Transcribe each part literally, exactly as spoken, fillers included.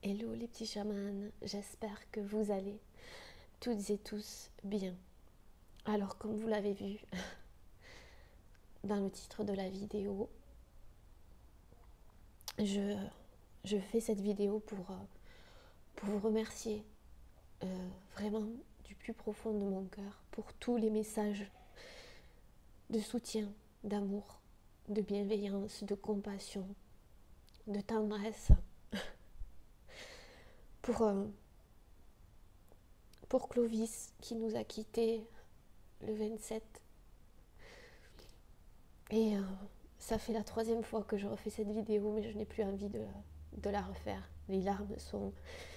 Hello les petits chamans, j'espère que vous allez toutes et tous bien. Alors comme vous l'avez vu dans le titre de la vidéo, je, je fais cette vidéo pour, pour vous remercier euh, vraiment du plus profond de mon cœur pour tous les messages de soutien, d'amour, de bienveillance, de compassion, de tendresse pour... Euh, Pour Clovis qui nous a quittés le vingt-sept. Et euh, ça fait la troisième fois que je refais cette vidéo, mais je n'ai plus envie de, de la refaire. Les larmes sont,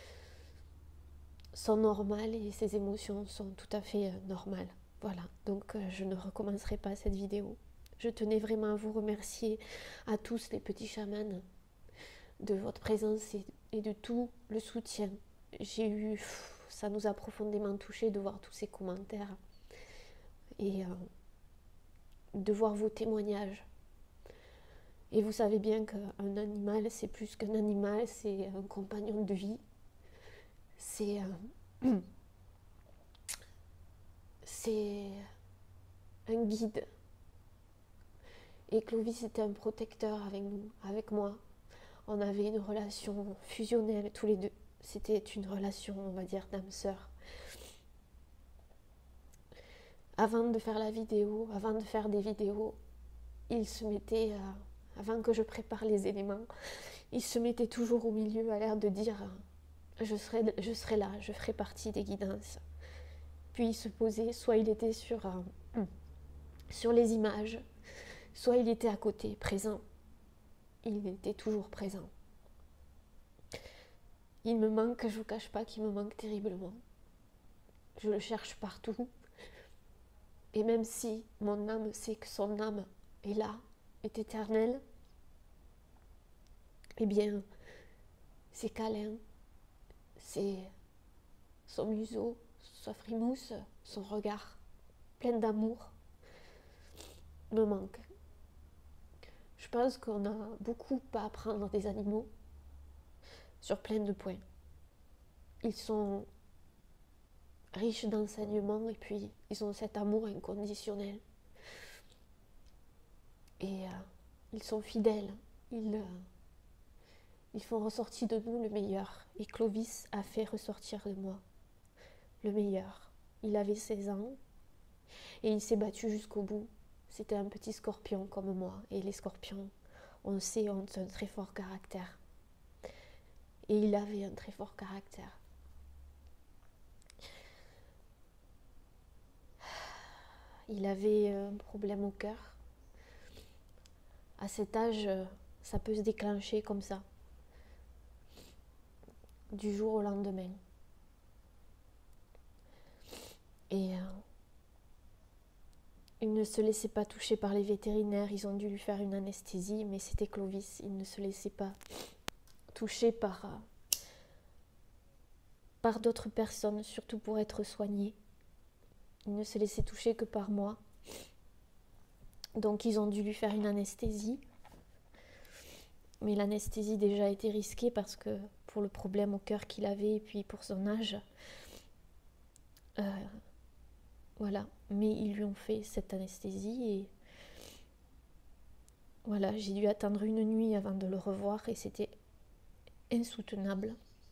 sont normales et ces émotions sont tout à fait euh, normales. Voilà, donc euh, je ne recommencerai pas cette vidéo. Je tenais vraiment à vous remercier à tous les petits chamans de votre présence et, et de tout le soutien. J'ai eu... Ça nous a profondément touchés de voir tous ces commentaires et euh, de voir vos témoignages. Et vous savez bien qu'un animal, c'est plus qu'un animal, c'est un compagnon de vie. C'est... Euh, c'est un guide. Et Clovis était un protecteur avec nous, avec moi. On avait une relation fusionnelle tous les deux. C'était une relation, on va dire, d'âme-sœur. Avant de faire la vidéo, avant de faire des vidéos, il se mettait, euh, avant que je prépare les éléments, il se mettait toujours au milieu, à l'air de dire euh, je serai, je serai là, je ferai partie des guidances. Puis il se posait, soit il était sur, euh, sur les images, soit il était à côté, présent. Il était toujours présent. Il me manque, je ne vous cache pas qu'il me manque terriblement. Je le cherche partout. Et même si mon âme sait que son âme est là, est éternelle, eh bien, c'est câlin, c'est son museau, sa frimousse, son regard plein d'amour me manque. Je pense qu'on a beaucoup à apprendre des animaux sur plein de points. Ils sont riches d'enseignements et puis ils ont cet amour inconditionnel. Et euh, ils sont fidèles. Ils, euh, ils font ressortir de nous le meilleur. Et Clovis a fait ressortir de moi le meilleur. Il avait seize ans et il s'est battu jusqu'au bout. C'était un petit scorpion comme moi. Et les scorpions, on sait, ont un très fort caractère. Et il avait un très fort caractère. Il avait un problème au cœur. À cet âge, ça peut se déclencher comme ça, du jour au lendemain. Et euh, il ne se laissait pas toucher par les vétérinaires. Ils ont dû lui faire une anesthésie, mais c'était Clovis. Il ne se laissait pas toucher par, euh, par d'autres personnes, surtout pour être soigné. Il ne se laissait toucher que par moi. Donc ils ont dû lui faire une anesthésie. Mais l'anesthésie déjà était risquée parce que pour le problème au cœur qu'il avait et puis pour son âge, euh, voilà. Mais ils lui ont fait cette anesthésie et voilà, j'ai dû attendre une nuit avant de le revoir et c'était insoutenable.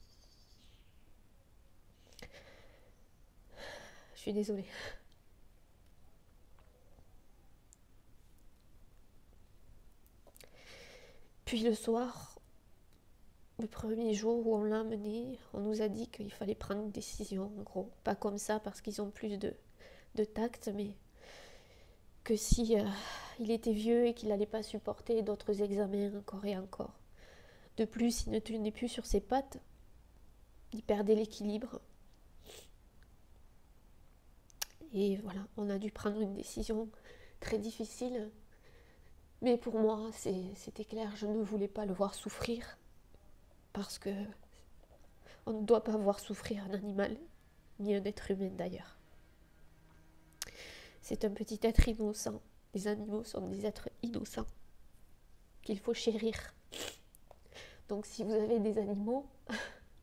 Je suis désolée. Puis le soir, le premier jour où on l'a amené, on nous a dit qu'il fallait prendre une décision, en gros. Pas comme ça parce qu'ils ont plus de, de tact, mais que si euh, il était vieux et qu'il n'allait pas supporter d'autres examens encore et encore. De plus, il ne tenait plus sur ses pattes, il perdait l'équilibre. Et voilà, on a dû prendre une décision très difficile. Mais pour moi, c'était clair, je ne voulais pas le voir souffrir. Parce que on ne doit pas voir souffrir un animal, ni un être humain d'ailleurs. C'est un petit être innocent. Les animaux sont des êtres innocents qu'il faut chérir. Donc si vous avez des animaux,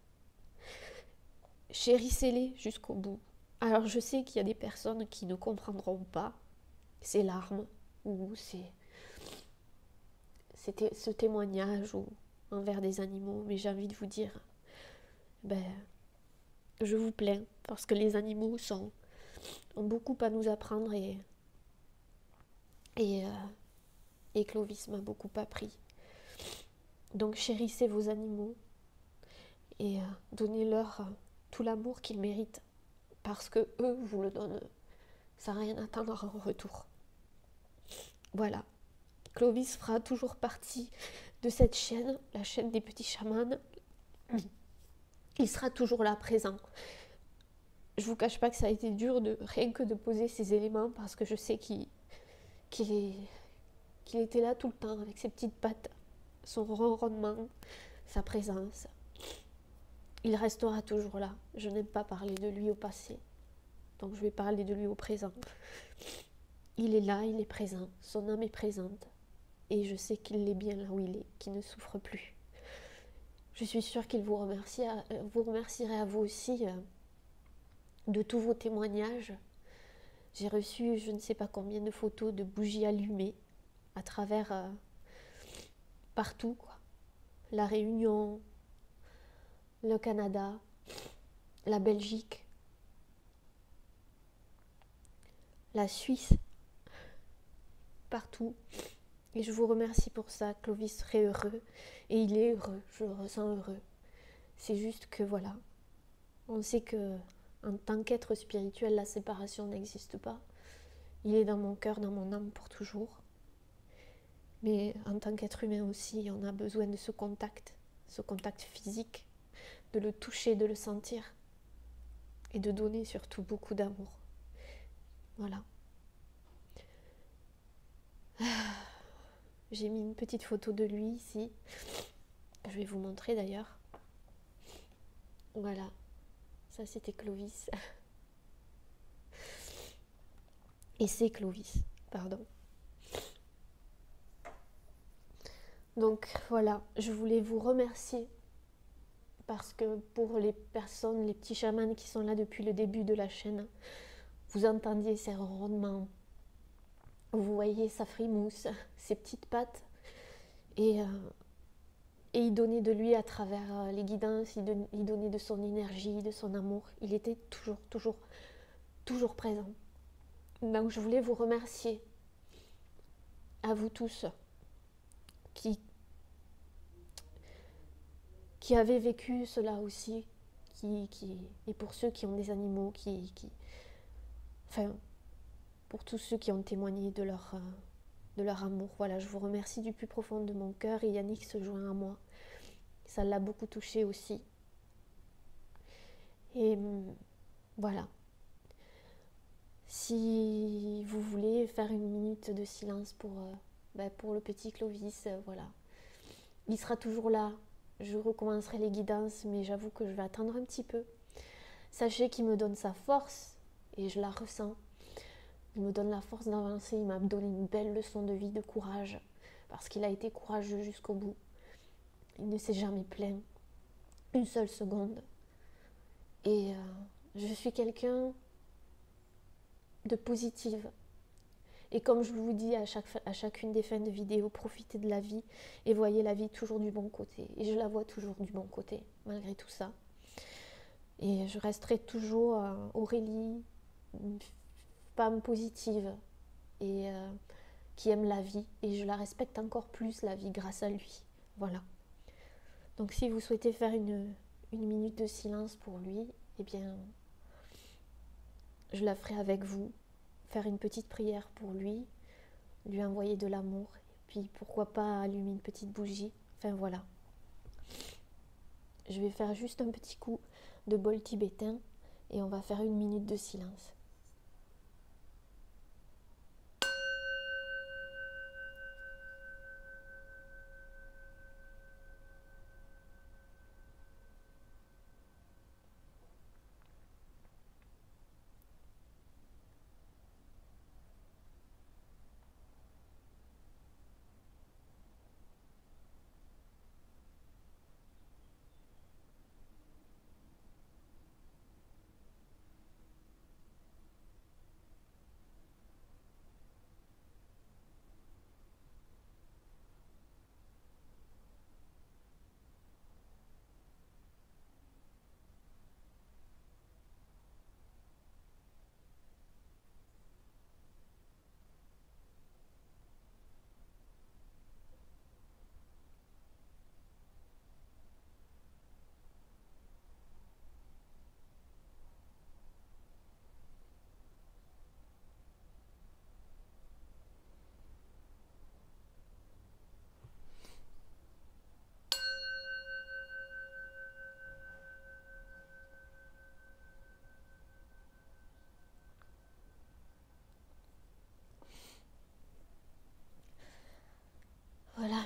chérissez-les jusqu'au bout. Alors je sais qu'il y a des personnes qui ne comprendront pas ces larmes ou ces, ces ce témoignage ou envers des animaux, mais j'ai envie de vous dire, ben, je vous plains parce que les animaux sont, ont beaucoup à nous apprendre et, et, euh, et Clovis m'a beaucoup appris. Donc chérissez vos animaux et euh, donnez-leur euh, tout l'amour qu'ils méritent parce que eux vous le donnent sans rien attendre en retour. Voilà. Clovis fera toujours partie de cette chaîne, la chaîne des petits chamans. Il sera toujours là, présent. Je vous cache pas que ça a été dur de rien que de poser ces éléments parce que je sais qu'il qu'il est, qu'il était là tout le temps avec ses petites pattes, son ronronnement, sa présence. Il restera toujours là. Je n'aime pas parler de lui au passé, donc je vais parler de lui au présent. Il est là, il est présent, son âme est présente et je sais qu'il est bien là où il est, qu'il ne souffre plus. Je suis sûre qu'il vous remercie, vous remercierait à vous aussi euh, de tous vos témoignages. J'ai reçu je ne sais pas combien de photos de bougies allumées à travers euh, partout, quoi. La Réunion, le Canada, la Belgique, la Suisse, partout. Et je vous remercie pour ça. Clovis serait heureux et il est heureux, je le ressens heureux. C'est juste que voilà, on sait que en tant qu'être spirituel, la séparation n'existe pas. Il est dans mon cœur, dans mon âme pour toujours. Mais en tant qu'être humain aussi, on a besoin de ce contact, ce contact physique, de le toucher, de le sentir et de donner surtout beaucoup d'amour. Voilà. J'ai mis une petite photo de lui ici. Je vais vous montrer d'ailleurs. Voilà. Ça, c'était Clovis. Et c'est Clovis, pardon. Donc voilà, je voulais vous remercier parce que pour les personnes, les petits chamans qui sont là depuis le début de la chaîne, vous entendiez ces ronronnements, vous voyez sa frimousse, ses petites pattes, et, euh, et il donnait de lui à travers les guidances, il, don, il donnait de son énergie, de son amour, il était toujours, toujours, toujours présent. Donc je voulais vous remercier, à vous tous, qui, qui avez vécu cela aussi, qui, qui, et pour ceux qui ont des animaux, qui, qui, enfin, pour tous ceux qui ont témoigné de leur, de leur amour. Voilà, je vous remercie du plus profond de mon cœur et Yannick se joint à moi. Ça l'a beaucoup touché aussi. Et voilà. Si vous voulez faire une minute de silence pour, euh, ben pour le petit Clovis, euh, voilà. Il sera toujours là. Je recommencerai les guidances, mais j'avoue que je vais attendre un petit peu. Sachez qu'il me donne sa force, et je la ressens. Il me donne la force d'avancer, il m'a donné une belle leçon de vie, de courage, parce qu'il a été courageux jusqu'au bout. Il ne s'est jamais plaint, une seule seconde. Et euh, je suis quelqu'un de positive. Et comme je vous dis à, chaque, à chacune des fins de vidéo, profitez de la vie et voyez la vie toujours du bon côté. Et je la vois toujours du bon côté, malgré tout ça. Et je resterai toujours euh, Aurélie, une femme positive et euh, qui aime la vie. Et je la respecte encore plus, la vie, grâce à lui. Voilà. Donc si vous souhaitez faire une, une minute de silence pour lui, eh bien, je la ferai avec vous. Faire une petite prière pour lui, lui envoyer de l'amour, et puis pourquoi pas allumer une petite bougie. Enfin voilà. Je vais faire juste un petit coup de bol tibétain et on va faire une minute de silence.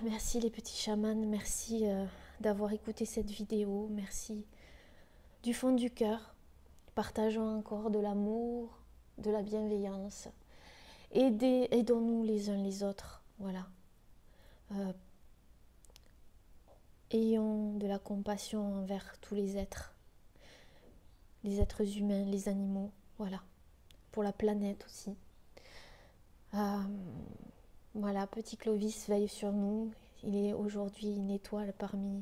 merci les petits chamans, merci euh, d'avoir écouté cette vidéo, merci du fond du cœur. Partageons encore de l'amour, de la bienveillance. Aidez, aidons-nous les uns les autres, voilà. Euh, ayons de la compassion envers tous les êtres, les êtres humains, les animaux, voilà. Pour la planète aussi. Euh, voilà, petit Clovis veille sur nous. Il est aujourd'hui une étoile parmi,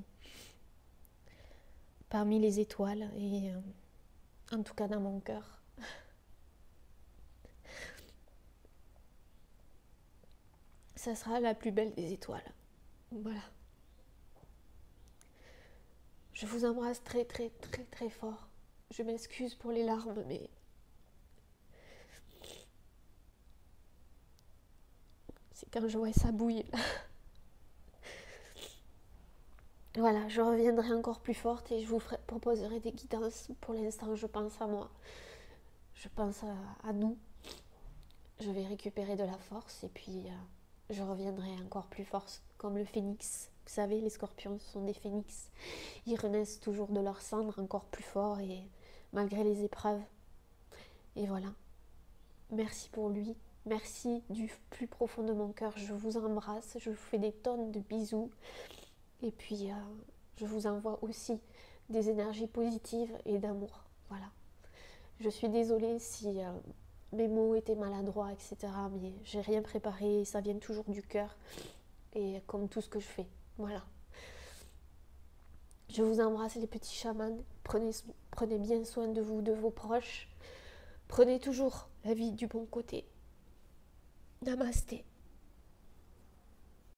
parmi les étoiles et euh, en tout cas dans mon cœur. Ça sera la plus belle des étoiles. Voilà. Je vous embrasse très très très très fort. Je m'excuse pour les larmes, mais c'est quand je vois ça bouille. Voilà, je reviendrai encore plus forte et je vous ferai, proposerai des guidances. Pour l'instant, je pense à moi. Je pense à, à nous. Je vais récupérer de la force et puis euh, je reviendrai encore plus forte, comme le phénix. Vous savez, les scorpions sont des phénix. Ils renaissent toujours de leur cendre encore plus fort et malgré les épreuves. Et voilà. Merci pour lui. Merci du plus profond de mon cœur. Je vous embrasse. Je vous fais des tonnes de bisous. Et puis, euh, je vous envoie aussi des énergies positives et d'amour. Voilà. Je suis désolée si euh, mes mots étaient maladroits, et cetera. Mais j'ai rien préparé. Ça vient toujours du cœur. Et comme tout ce que je fais. Voilà. Je vous embrasse les petits chamans. Prenez, prenez bien soin de vous, de vos proches. Prenez toujours la vie du bon côté. Namasté.